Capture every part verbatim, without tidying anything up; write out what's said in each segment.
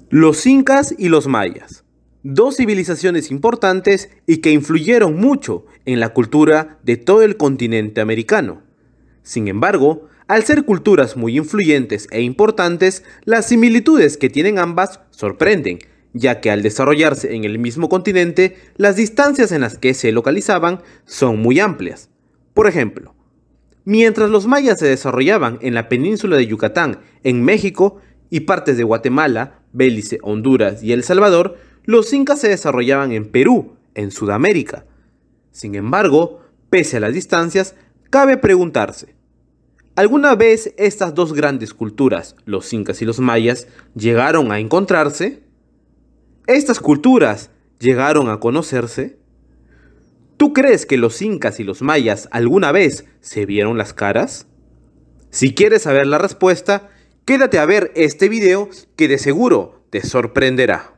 Los incas y los mayas, dos civilizaciones importantes y que influyeron mucho en la cultura de todo el continente americano. Sin embargo, al ser culturas muy influyentes e importantes, las similitudes que tienen ambas sorprenden, ya que al desarrollarse en el mismo continente, las distancias en las que se localizaban son muy amplias. Por ejemplo, mientras los mayas se desarrollaban en la península de Yucatán, en México, y partes de Guatemala, Belice, Honduras y El Salvador, los incas se desarrollaban en Perú, en Sudamérica. Sin embargo, pese a las distancias, cabe preguntarse, ¿alguna vez estas dos grandes culturas, los incas y los mayas, llegaron a encontrarse? ¿Estas culturas llegaron a conocerse? ¿Tú crees que los incas y los mayas alguna vez se vieron las caras? Si quieres saber la respuesta, quédate a ver este video que de seguro te sorprenderá.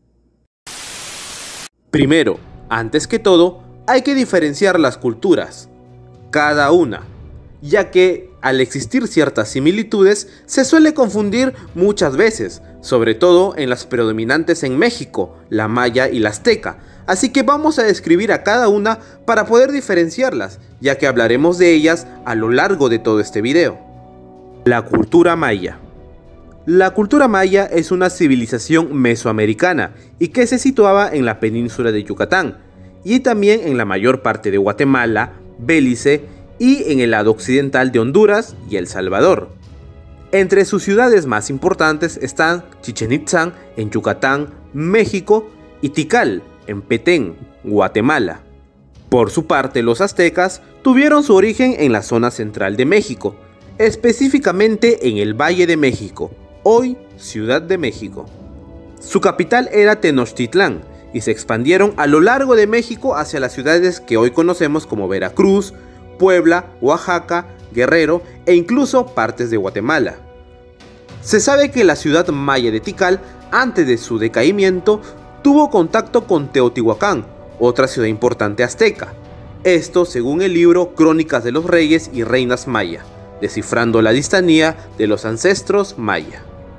Primero, antes que todo, hay que diferenciar las culturas, cada una, ya que al existir ciertas similitudes se suele confundir muchas veces, sobre todo en las predominantes en México, la maya y la azteca, así que vamos a describir a cada una para poder diferenciarlas, ya que hablaremos de ellas a lo largo de todo este video. La cultura maya. La cultura maya es una civilización mesoamericana y que se situaba en la península de Yucatán y también en la mayor parte de Guatemala, Belice y en el lado occidental de Honduras y El Salvador. Entre sus ciudades más importantes están Chichén Itzá en Yucatán, México y Tikal en Petén, Guatemala. Por su parte, los aztecas tuvieron su origen en la zona central de México, específicamente en el Valle de México, hoy Ciudad de México. Su capital era Tenochtitlán y se expandieron a lo largo de México hacia las ciudades que hoy conocemos como Veracruz, Puebla, Oaxaca, Guerrero e incluso partes de Guatemala. Se sabe que la ciudad maya de Tikal, antes de su decaimiento, tuvo contacto con Teotihuacán, otra ciudad importante azteca. Esto según el libro Crónicas de los Reyes y Reinas Maya, descifrando la dinastía de los ancestros maya.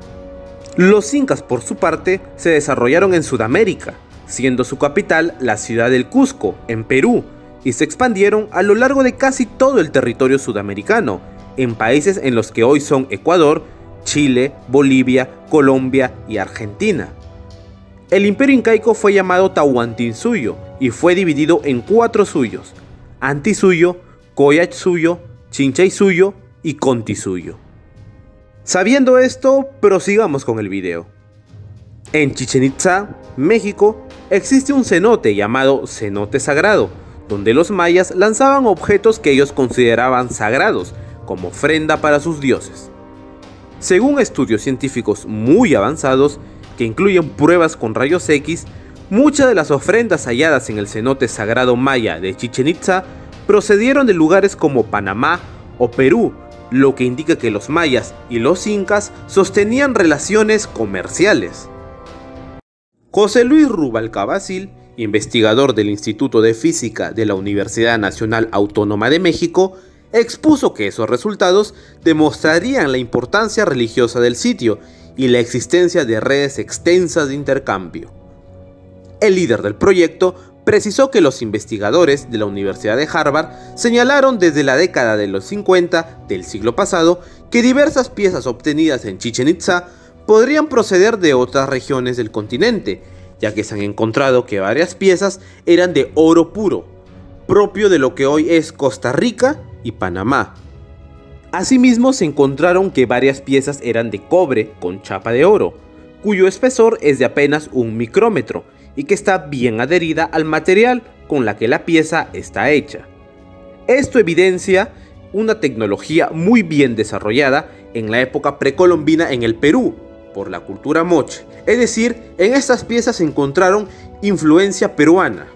Los incas, por su parte, se desarrollaron en Sudamérica, siendo su capital la ciudad del Cusco, en Perú, y se expandieron a lo largo de casi todo el territorio sudamericano, en países en los que hoy son Ecuador, Chile, Bolivia, Colombia y Argentina. El imperio incaico fue llamado Tahuantinsuyo y fue dividido en cuatro suyos: Antisuyo, Coyachsuyo, Chinchaysuyo y Contisuyo. Sabiendo esto, prosigamos con el video. En Chichén Itzá, México, existe un cenote llamado Cenote Sagrado, donde los mayas lanzaban objetos que ellos consideraban sagrados, como ofrenda para sus dioses. Según estudios científicos muy avanzados, que incluyen pruebas con rayos X, muchas de las ofrendas halladas en el cenote sagrado maya de Chichén Itzá procedieron de lugares como Panamá o Perú, lo que indica que los mayas y los incas sostenían relaciones comerciales. José Luis Rubalcaba-Gil, investigador del Instituto de Física de la Universidad Nacional Autónoma de México, expuso que esos resultados demostrarían la importancia religiosa del sitio y la existencia de redes extensas de intercambio. El líder del proyecto precisó que los investigadores de la Universidad de Harvard señalaron desde la década de los cincuenta del siglo pasado que diversas piezas obtenidas en Chichén Itzá podrían proceder de otras regiones del continente, ya que se han encontrado que varias piezas eran de oro puro, propio de lo que hoy es Costa Rica y Panamá. Asimismo, se encontraron que varias piezas eran de cobre con chapa de oro, cuyo espesor es de apenas un micrómetro y que está bien adherida al material con la que la pieza está hecha. Esto evidencia una tecnología muy bien desarrollada en la época precolombina en el Perú, por la cultura moche, es decir, en estas piezas se encontraron influencia peruana.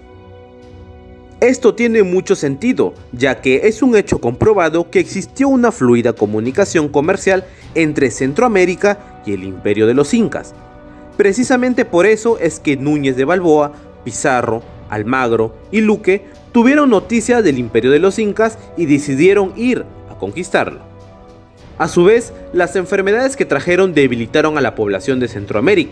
Esto tiene mucho sentido, ya que es un hecho comprobado que existió una fluida comunicación comercial entre Centroamérica y el imperio de los incas. Precisamente por eso es que Núñez de Balboa, Pizarro, Almagro y Luque tuvieron noticia del imperio de los incas y decidieron ir a conquistarlo. A su vez, las enfermedades que trajeron debilitaron a la población de Centroamérica,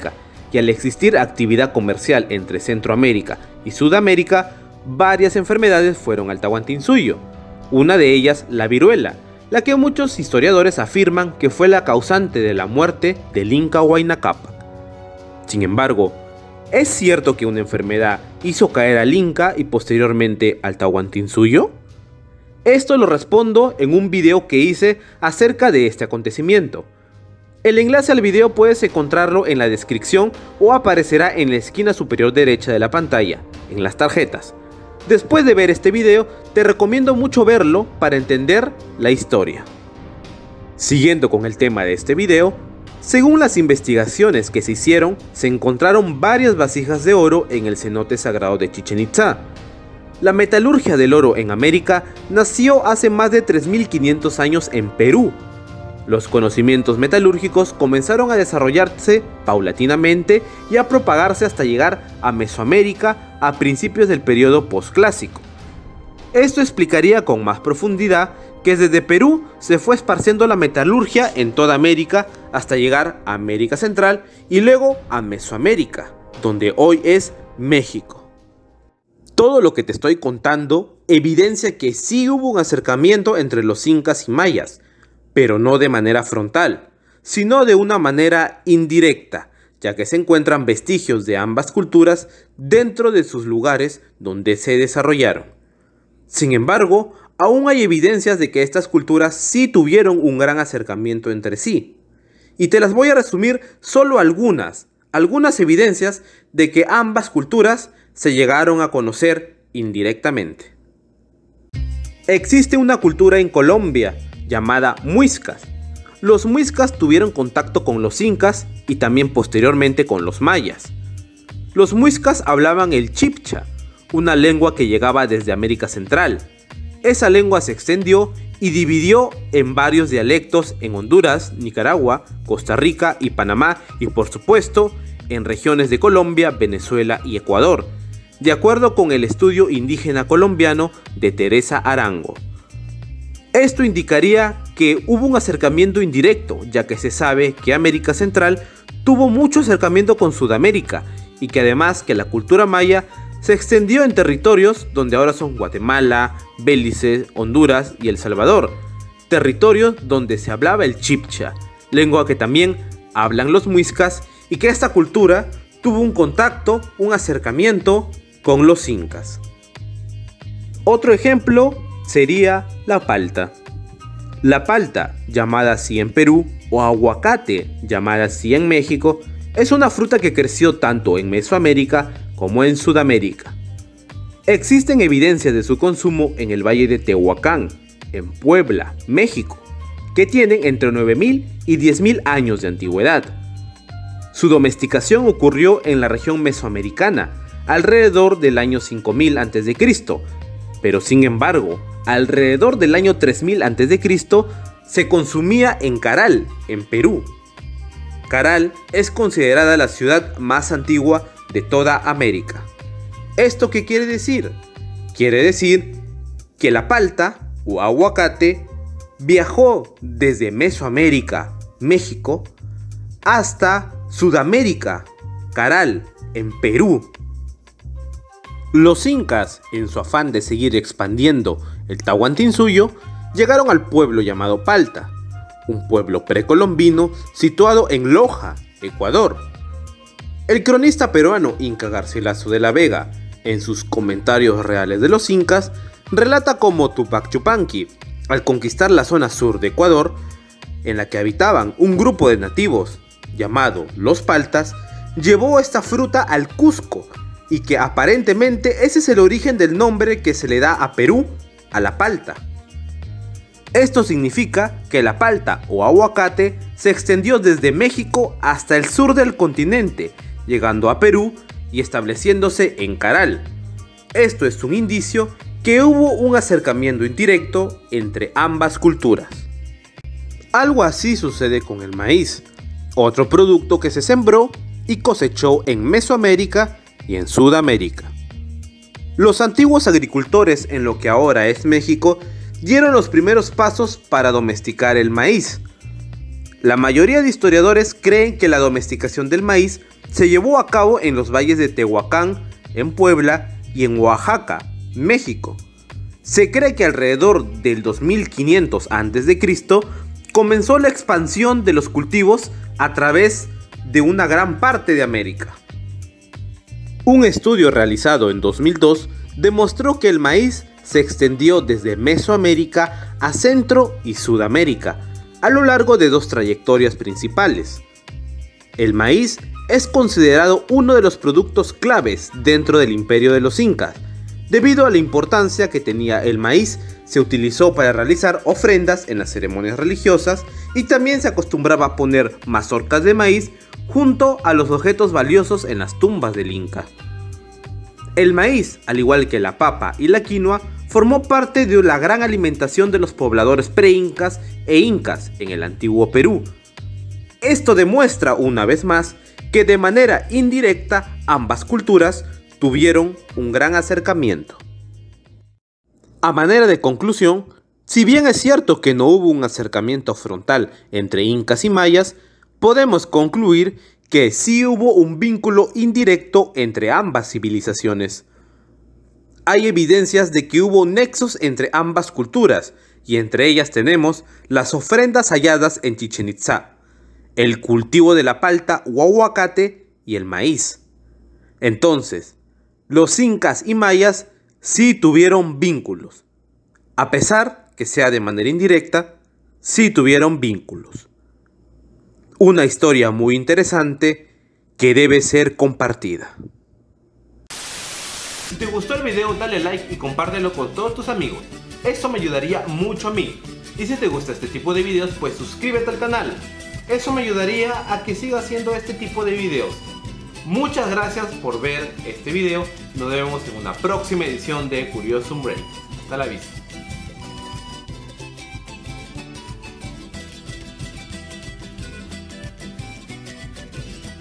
y al existir actividad comercial entre Centroamérica y Sudamérica, varias enfermedades fueron al Tahuantinsuyo, una de ellas la viruela, la que muchos historiadores afirman que fue la causante de la muerte del Inca Huayna Cápac. Sin embargo, ¿es cierto que una enfermedad hizo caer al Inca y posteriormente al Tahuantinsuyo? Esto lo respondo en un video que hice acerca de este acontecimiento. El enlace al video puedes encontrarlo en la descripción o aparecerá en la esquina superior derecha de la pantalla, en las tarjetas. Después de ver este video, te recomiendo mucho verlo para entender la historia. Siguiendo con el tema de este video, según las investigaciones que se hicieron, se encontraron varias vasijas de oro en el cenote sagrado de Chichén Itzá. La metalurgia del oro en América nació hace más de tres mil quinientos años en Perú. Los conocimientos metalúrgicos comenzaron a desarrollarse paulatinamente y a propagarse hasta llegar a Mesoamérica a principios del periodo posclásico. Esto explicaría con más profundidad que desde Perú se fue esparciendo la metalurgia en toda América hasta llegar a América Central y luego a Mesoamérica, donde hoy es México. Todo lo que te estoy contando evidencia que sí hubo un acercamiento entre los incas y mayas, pero no de manera frontal, sino de una manera indirecta, ya que se encuentran vestigios de ambas culturas dentro de sus lugares donde se desarrollaron. Sin embargo, aún hay evidencias de que estas culturas sí tuvieron un gran acercamiento entre sí, y te las voy a resumir solo algunas, algunas evidencias de que ambas culturas se llegaron a conocer indirectamente. Existe una cultura en Colombia llamada muiscas. Los muiscas tuvieron contacto con los incas y también posteriormente con los mayas. Los muiscas hablaban el chibcha, una lengua que llegaba desde América Central. Esa lengua se extendió y dividió en varios dialectos en Honduras, Nicaragua, Costa Rica y Panamá, y por supuesto en regiones de Colombia, Venezuela y Ecuador, de acuerdo con el estudio indígena colombiano de Teresa Arango. Esto indicaría que hubo un acercamiento indirecto, ya que se sabe que América Central tuvo mucho acercamiento con Sudamérica y que además que la cultura maya se extendió en territorios donde ahora son Guatemala, Belice, Honduras y El Salvador, territorios donde se hablaba el chibcha, lengua que también hablan los muiscas, y que esta cultura tuvo un contacto, un acercamiento con los incas. Otro ejemplo sería la palta. La palta, llamada así en Perú, o aguacate, llamada así en México, es una fruta que creció tanto en Mesoamérica como en Sudamérica. Existen evidencias de su consumo en el valle de Tehuacán, en Puebla, México, que tienen entre nueve mil y diez mil años de antigüedad. Su domesticación ocurrió en la región mesoamericana, alrededor del año cinco mil antes de Cristo, pero sin embargo, alrededor del año tres mil antes de Cristo se consumía en Caral, en Perú. Caral es considerada la ciudad más antigua de toda América. ¿Esto qué quiere decir? Quiere decir que la palta o aguacate viajó desde Mesoamérica, México, hasta Sudamérica, Caral, en Perú. Los incas, en su afán de seguir expandiendo el Tahuantinsuyo, llegaron al pueblo llamado Palta, un pueblo precolombino situado en Loja, Ecuador. El cronista peruano Inca Garcilaso de la Vega, en sus comentarios reales de los incas, relata cómo Tupac Yupanqui, al conquistar la zona sur de Ecuador, en la que habitaban un grupo de nativos llamado los Paltas, llevó esta fruta al Cusco, y que aparentemente ese es el origen del nombre que se le da a Perú a la palta. Esto significa que la palta o aguacate se extendió desde México hasta el sur del continente, llegando a Perú y estableciéndose en Caral. Esto es un indicio que hubo un acercamiento indirecto entre ambas culturas. Algo así sucede con el maíz, otro producto que se sembró y cosechó en Mesoamérica y en Sudamérica. Los antiguos agricultores en lo que ahora es México dieron los primeros pasos para domesticar el maíz. La mayoría de historiadores creen que la domesticación del maíz se llevó a cabo en los valles de Tehuacán, en Puebla y en Oaxaca, México. Se cree que alrededor del dos mil quinientos antes de Cristo comenzó la expansión de los cultivos a través de una gran parte de América. Un estudio realizado en dos mil dos demostró que el maíz se extendió desde Mesoamérica a Centro y Sudamérica, a lo largo de dos trayectorias principales. El maíz es considerado uno de los productos claves dentro del imperio de los incas. Debido a la importancia que tenía el maíz, se utilizó para realizar ofrendas en las ceremonias religiosas y también se acostumbraba a poner mazorcas de maíz junto a los objetos valiosos en las tumbas del Inca. El maíz, al igual que la papa y la quinoa, formó parte de la gran alimentación de los pobladores pre-incas e incas en el antiguo Perú. Esto demuestra una vez más que de manera indirecta ambas culturas tuvieron un gran acercamiento. A manera de conclusión, si bien es cierto que no hubo un acercamiento frontal entre incas y mayas, podemos concluir que sí hubo un vínculo indirecto entre ambas civilizaciones. Hay evidencias de que hubo nexos entre ambas culturas, y entre ellas tenemos las ofrendas halladas en Chichén Itzá, el cultivo de la palta o aguacate y el maíz. Entonces, los incas y mayas sí tuvieron vínculos. A pesar que sea de manera indirecta, sí tuvieron vínculos. Una historia muy interesante que debe ser compartida. Si te gustó el video, dale like y compártelo con todos tus amigos. Eso me ayudaría mucho a mí. Y si te gusta este tipo de videos, pues suscríbete al canal. Eso me ayudaría a que siga haciendo este tipo de videos. Muchas gracias por ver este video. Nos vemos en una próxima edición de Curiosum Brain. Hasta la vista.